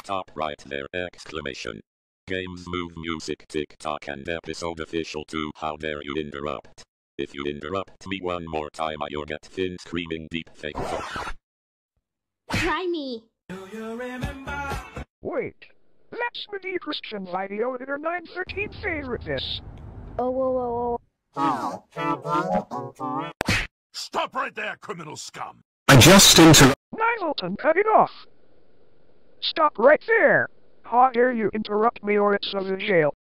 Stop right there! Exclamation. Games Move Music TikTok and episode official 2. How dare you interrupt? If you interrupt me one more time, you'll get Finn screaming deep fake. Try me. Do you remember? Wait, that's the Christian video that are 913 favorite this. Oh. Stop right there, criminal scum! I just interrupted. Nizelton, cut it off. Stop right there. How dare you interrupt me or it's a jail.